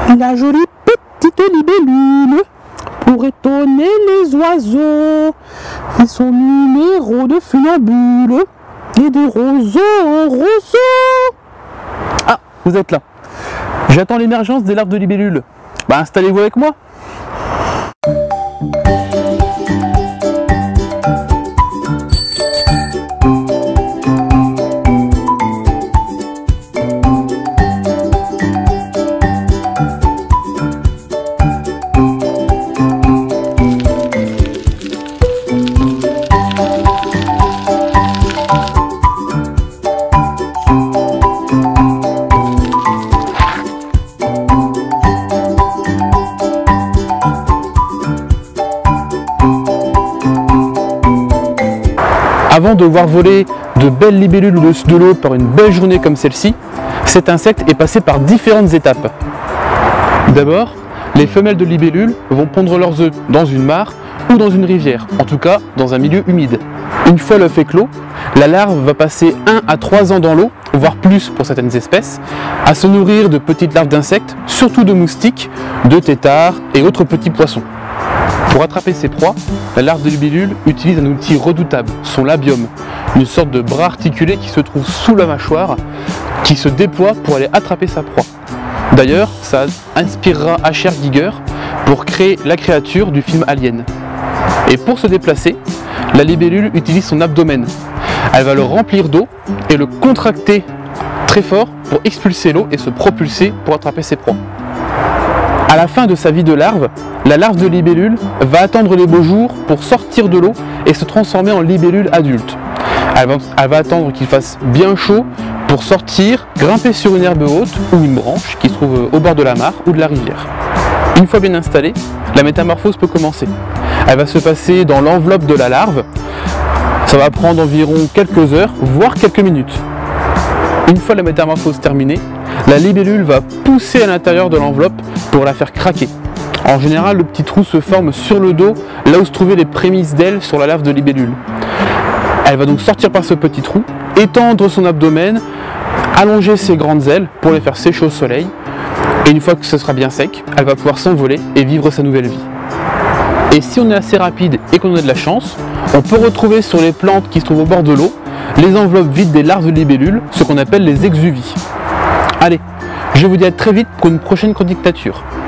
La jolie petite libellule pour étonner les oiseaux et son numéro de funambule et des roseaux en roseaux. Ah, vous êtes là. J'attends l'émergence des larves de libellules. Bah, installez-vous avec moi. Avant de voir voler de belles libellules au-dessus de l'eau par une belle journée comme celle-ci, cet insecte est passé par différentes étapes. D'abord, les femelles de libellules vont pondre leurs œufs dans une mare ou dans une rivière, en tout cas dans un milieu humide. Une fois l'œuf éclos, la larve va passer 1 à 3 ans dans l'eau, voire plus pour certaines espèces, à se nourrir de petites larves d'insectes, surtout de moustiques, de têtards et autres petits poissons. Pour attraper ses proies, la larve de libellule utilise un outil redoutable, son labium, une sorte de bras articulé qui se trouve sous la mâchoire, qui se déploie pour aller attraper sa proie. D'ailleurs, ça inspirera H.R. Giger pour créer la créature du film Alien. Et pour se déplacer, la libellule utilise son abdomen. Elle va le remplir d'eau et le contracter très fort pour expulser l'eau et se propulser pour attraper ses proies. À la fin de sa vie de larve, la larve de libellule va attendre les beaux jours pour sortir de l'eau et se transformer en libellule adulte. Elle va attendre qu'il fasse bien chaud pour sortir, grimper sur une herbe haute ou une branche qui se trouve au bord de la mare ou de la rivière. Une fois bien installée, la métamorphose peut commencer. Elle va se passer dans l'enveloppe de la larve. Ça va prendre environ quelques heures, voire quelques minutes. Une fois la métamorphose terminée, la libellule va pousser à l'intérieur de l'enveloppe pour la faire craquer. En général, le petit trou se forme sur le dos, là où se trouvaient les prémices d'ailes sur la larve de libellule. Elle va donc sortir par ce petit trou, étendre son abdomen, allonger ses grandes ailes pour les faire sécher au soleil. Et une fois que ce sera bien sec, elle va pouvoir s'envoler et vivre sa nouvelle vie. Et si on est assez rapide et qu'on a de la chance, on peut retrouver sur les plantes qui se trouvent au bord de l'eau les enveloppes vides des larves de libellule, ce qu'on appelle les exuvies. Allez, je vous dis à très vite pour une prochaine chronique nature.